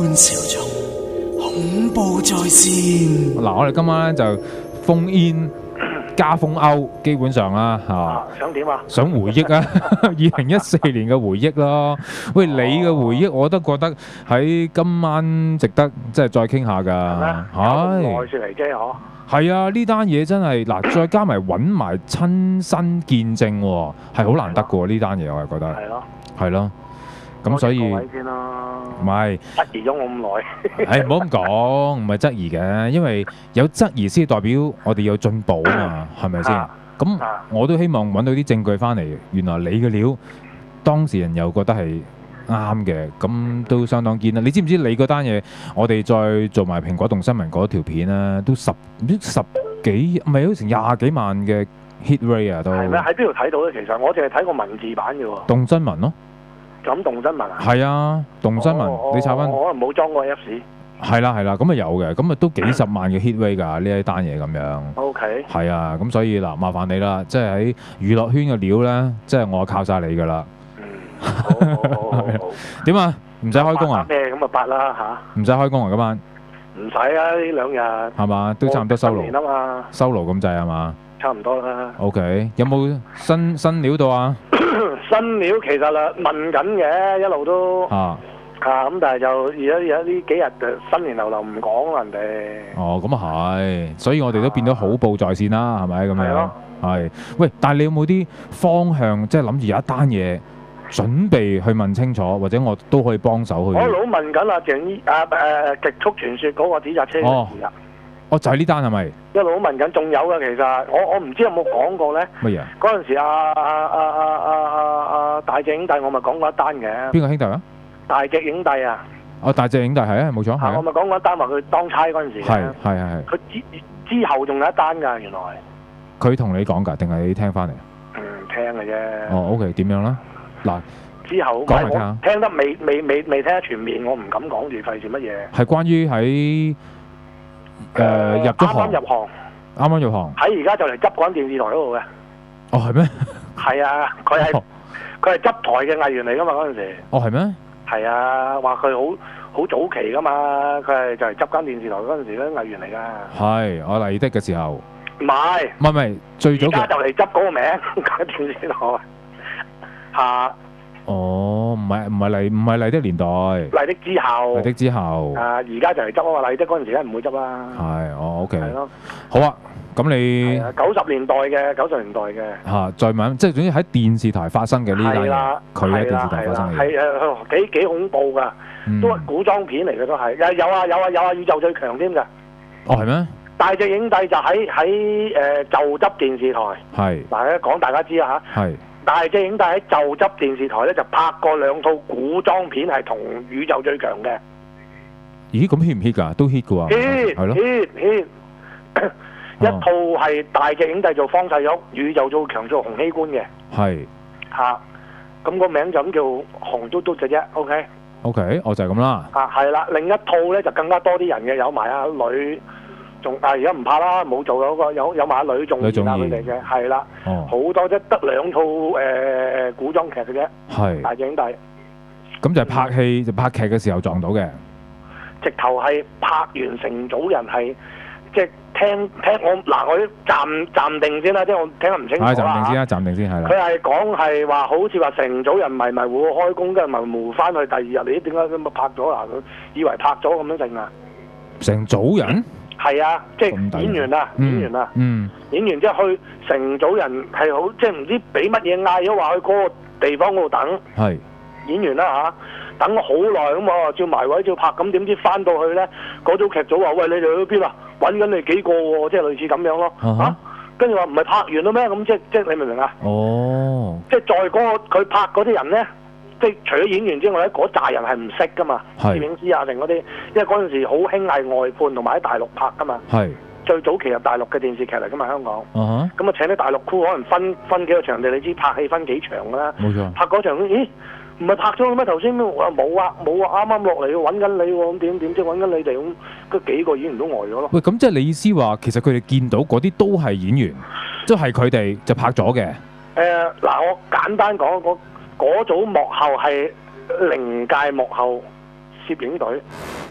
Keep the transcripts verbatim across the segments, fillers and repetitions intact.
潮蟲，恐怖在線。 嗱，我哋今晚咧就封煙加封歐，基本上啦嚇。 啊，想點啊？ 想回憶啊，二零一四年嘅回憶咯。喂，你嘅回憶我都覺得喺今晚值得即係再傾下㗎。 係。耐説嚟啫嗬。 係啊，呢單嘢真係嗱，再加埋揾埋親身見證喎，係好難得嘅喎。呢單嘢我係覺得。係咯。 係咯。咁所以唔係質疑咗我咁耐。 係唔好咁講，唔係質疑嘅，因為有質疑先代表我哋有進步啊嘛，係咪先？咁我都希望揾到啲證據翻嚟，原來你嘅料當事人又覺得係啱嘅，咁都相當堅啦。你知唔知你嗰單嘢，我哋再做埋蘋果動新聞嗰條片咧，都十唔知十幾，唔係好似成廿幾萬嘅 hit rate 啊都。 係咩？喺邊度睇到咧？其實我淨係睇過文字版嘅喎。 動新聞咯。 咁動新聞啊？ 係啊，動新聞，你查翻。 我可能冇裝過 Apps。 係啦係啦，咁啊有嘅，咁啊都幾十萬嘅 hit rate 㗎呢一單嘢咁樣。 O K。係啊，咁所以嗱，麻煩你啦，即係喺娛樂圈嘅料咧，即係我靠晒你㗎啦。 嗯，好好好好。 點啊？唔使開工啊？ 咩咁啊八啦嚇？ 唔使開工啊今晚？ 唔使啊，呢兩日。係嘛？都差唔多收爐。 啊嘛。收爐咁滯係嘛？ 差唔多啦。 O K，有冇新新料到啊？ 新料其實啦問緊嘅，一路都啊啊咁，但係就而家而家呢幾日就新年流流唔講人哋。 哦，咁啊係，所以我哋都變咗好報在線啦，係咪咁樣？係。喂，但係你有冇啲方向，即係諗住有一單嘢準備去問清楚，或者我都可以幫手去？ 我老問緊阿鄭伊啊誒極速傳説嗰個紙紮車嘅事啊。 哦，就係呢單係咪？ 一路問緊，仲有嘅其實，我我唔知有冇講過咧。 乜嘢？ 嗰陣時阿阿阿阿阿阿阿大隻影帝，我咪講過一單嘅。 邊個兄弟啊？ 大隻影帝啊！ 哦，大隻影帝係啊，冇錯係啊。 我咪講過一單話佢當差嗰陣時。 係係係。 佢之之後仲有一單㗎，原來。 佢同你講㗎，定係你聽翻嚟？ 嗯，聽嘅啫。 哦 ，OK，點樣啦？嗱， 之後講嚟聽下。 聽得未未未未聽得全面，我唔敢講住，費事乜嘢。 係關於喺。誒、呃、入咗行， 啱啱入行， 啱啱入行， 喺而家就嚟執嗰間電視台嗰度嘅。 哦，係咩？ 係啊，佢係佢係執台嘅藝員嚟噶嘛嗰陣時。 哦，係咩？ 係啊，話佢好好早期噶嘛，佢係就嚟執間電視台嗰陣時嗰啲藝員嚟㗎。係， 我麗的嘅時候。 唔係。 唔係唔係，最早嘅。 而家就嚟執嗰個名間電視台。嚇！ 哦，唔係唔係麗唔係麗的年代， 麗的之後， 麗的之後， 啊而家就嚟執啊嘛，麗的嗰陣時梗唔會執啦。 係，哦 OK， 係咯， 好啊，咁你九十年代嘅，九十年代嘅嚇，再問，即係總之喺電視台發生嘅呢單嘢，佢喺電視台發生嘅嘢， 係誒幾幾恐怖㗎，都係古裝片嚟嘅都係，有有啊有啊有啊宇宙最強添㗎。 哦係咩？ 大隻影帝就喺喺誒就執電視台， 係， 嗱講大家知啊嚇，係。大隻影帝喺就執電視台咧，就拍過兩套古裝片，係同宇宙最強嘅。 咦？咁 hit 唔 hit 㗎？都 hit 㗎喎。 hit 係咯 hit hit 一套係大隻影帝做方世玉，宇宙最強做洪熙官嘅。係嚇，咁個名就咁叫紅嘟嘟嘅啫。OK。OK， 我就係咁啦。 啊，係啦，另一套咧就更加多啲人嘅，有埋阿女。仲但係而家唔拍啦，冇做嗰個有有埋女仲演啊佢哋嘅，係啦，好多啫，得兩套誒古裝劇嘅啫，係大隻影帝。咁就係拍戲就拍劇嘅時候撞到嘅，直頭係拍完成組人係即係聽聽我嗱我暫暫定先啦，即係我聽得唔清楚啦。係暫定先啦，暫定先係啦。佢係講係話好似話成組人迷迷糊糊開工，跟住迷糊翻去第二日，你點解咁啊拍咗啊？佢以為拍咗咁樣成啊？成組人？係啊，即係演員啊，演員啊，嗯，演員即係去成組人係好，即係唔知俾乜嘢嗌咗話去嗰個地方嗰度等，係演員啦嚇，等咗好耐咁喎，照埋位照拍，咁點知翻到去咧，嗰組劇組話喂，你哋去邊啊？揾緊你幾個喎，即係類似咁樣咯，嚇，跟住話唔係拍完啦咩？咁即係即係你明唔明啊？哦，即係在嗰個佢拍嗰啲人咧。即係除咗演員之外咧，嗰扎人係唔識噶嘛，攝影師啊定嗰啲，因為嗰陣時好興係外判同埋喺大陸拍噶嘛。係最早期入大陸嘅電視劇嚟噶嘛，香港。咁、uh-huh. 啊請啲大陸 crew 可能分分幾個場地，你知拍戲分幾場噶啦。冇錯。拍嗰場，咦？唔係拍咗咩？頭先我話冇啊冇啊，啱啱落嚟揾緊你喎，咁點點即係揾緊你哋咁，嗰幾個演員都呆咗咯。喂，咁即係你意思話，其實佢哋見到嗰啲都係演員，即係佢哋就拍咗嘅。誒嗱，我簡單講嗰。嗰組幕後係靈界幕後攝影隊。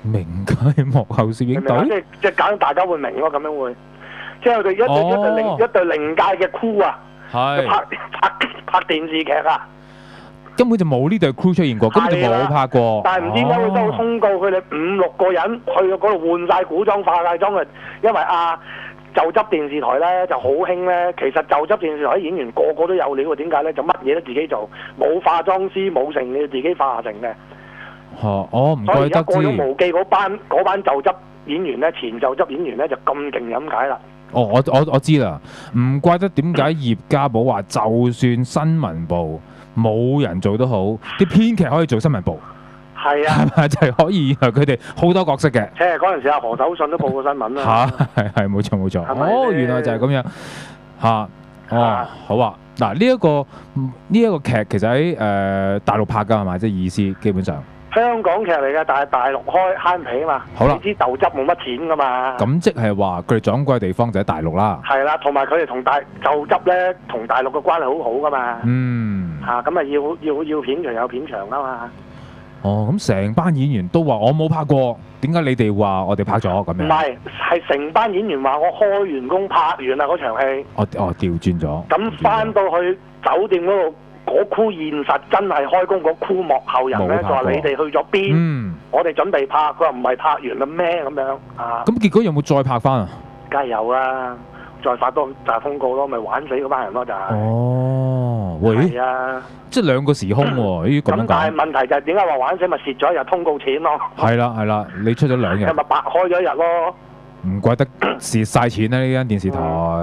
名街幕後攝影隊， 即係即係揀大家會明咯，咁樣會，即係佢哋一隊、哦、一隊另一隊靈界嘅 crew 啊，拍拍拍電視劇啊， 根本就冇呢隊 crew 出現過，根本就冇拍過。 但係唔知點解會收到通告，佢哋五六個人去到嗰度換晒古裝化晒妝嘅，因為啊就執電視台咧就好興咧，其實就執電視台啲演員個個都有料，點解咧？就乜嘢都自己做，冇化妝師冇成，你要自己化成嘅。哦， 哦，唔怪得知。所以而家過咗無記嗰班嗰班就執演員咧，前就執演員咧就咁勁咁解啦。 哦，我我我知啦，唔怪得點解葉家寶話，就算新聞部冇人做都好，啲編劇可以做新聞部。 係啊， 係咪就係可以？原來佢哋好多角色嘅。 即係嗰陣時阿何守信都報過新聞啦。嚇，係係冇錯冇錯。哦，原來就係咁樣嚇。哦，好啊。嗱，呢一個呢一個劇其實喺誒大陸拍㗎係咪？即係意思基本上。 香港劇嚟嘅，但係大陸開慳皮啊嘛。 好啦， 你知豆汁冇乜錢㗎嘛。 咁即係話佢哋掌櫃嘅地方就喺大陸啦。 係啦，同埋佢哋同大豆汁咧，同大陸嘅關係好好㗎嘛。 嗯。嚇， 咁啊要要要片場有片場啊嘛。 哦，咁成班演員都話我冇拍過，點解你哋話我哋拍咗咁樣？ 唔係，係成班演員話我開完工拍完啦嗰場戲。 哦哦，調轉咗。咁翻到去酒店嗰度，嗰 crew 現實真係開工，嗰 crew 幕後人咧就話你哋去咗邊？嗯，我哋準備拍，佢話唔係拍完啦咩咁樣啊？ 咁結果有冇再拍翻啊？ 梗係有啦，再發多就係通告咯，咪玩死嗰班人咯就係。 哦，喂，係啊。即係兩個時空喎，呢咁樣講。咁但係問題就係點解話玩死咪蝕咗一日通告錢咯？係啦係啦，你出咗兩日。 係咪白開咗一日咯？ 唔怪得蝕晒錢啦！呢間電視台。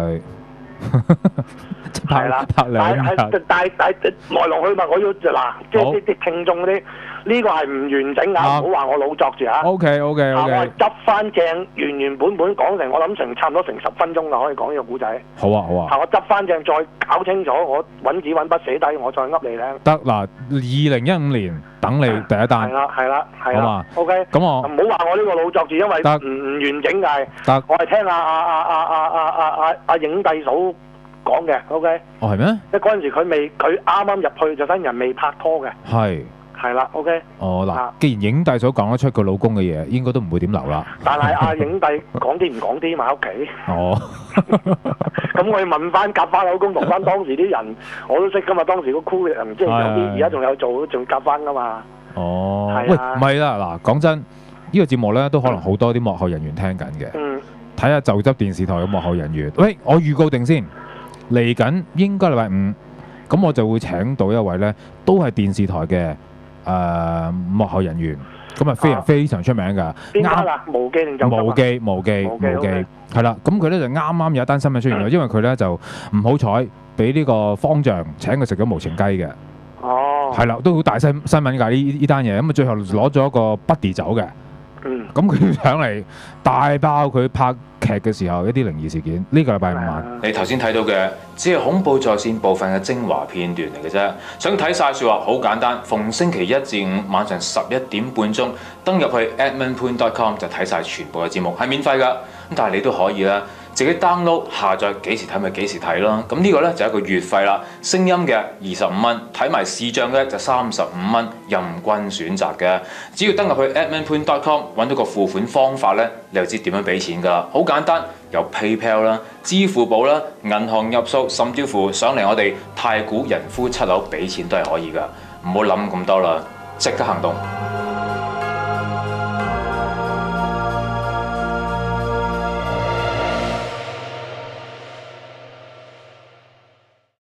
係啦， 拍兩日。 但係但係來來去去，我要嗱，即係啲啲聽眾嗰啲，呢個係唔完整㗎，唔好話我老作住嚇。 O K O K O K。 我係執翻正，原原本本講成，我諗成差唔多成十分鐘啦，可以講呢個故仔。 好啊好啊。 我執翻正，再搞清楚，我揾紙揾筆寫低，我再噏你聽。 得嗱，二零一五年等你第一單。 係啦係啦係啦。 好嘛 ？O K。 咁我唔好話我呢個老作住，因為唔唔完整㗎。 得。 我係聽阿阿阿阿阿阿阿阿阿影帝嫂講嘅 ，OK？ 哦，係咩？ 即係嗰陣時佢未，佢啱啱入去就新人未拍拖嘅。 係。 係啦 ，OK？ 哦嗱，既然影帝所講得出佢老公嘅嘢，應該都唔會點留啦。 但係阿影帝講啲唔講啲埋屋企。 哦。 咁我要問翻夾翻老公同翻當時啲人，我都識噶嘛。當時個 crew 人即係有啲而家仲有做，仲夾翻噶嘛。 哦。喂，唔係啦，嗱，講真，呢個節目咧都可能好多啲幕後人員聽緊嘅。嗯。睇下就執電視台嘅幕後人員。喂，我預告定先。嚟緊應該禮拜五，咁我就會請到一位咧，都係電視台嘅誒、呃、幕後人員，咁啊非常非常出名㗎。 邊間啊？無記定就無記無記無記係啦。咁佢咧就啱啱有一單新聞出現咗，因為佢咧就唔好彩俾呢個方丈請佢食咗無情雞嘅。哦，係啦，都好大新新聞㗎呢呢單嘢。咁啊最後攞咗一個 buddy 走嘅。嗯，咁佢上嚟大爆佢拍劇嘅時候一啲靈異事件。呢、這個禮拜五晚， 你頭先睇到嘅只係恐怖在線部分嘅精華片段嚟嘅啫。想睇晒說話好簡單，逢星期一至五晚上十一點半鐘登入去 edmund point dot com 就睇晒全部嘅節目，係免費㗎。咁但係你都可以啦，自己 download 下載，幾時睇咪幾時睇咯。咁呢個呢，就係一個月費啦，聲音嘅二十五蚊，睇埋視像嘅就三十五蚊，任君選擇嘅。只要登入去 edmund point dot com 揾到個付款方法呢，你就知點樣俾錢㗎。好簡單，有 PayPal 啦、支付寶啦、銀行入數，甚至乎上嚟我哋太古人夫七樓俾錢都係可以㗎。唔好諗咁多啦，即刻行動！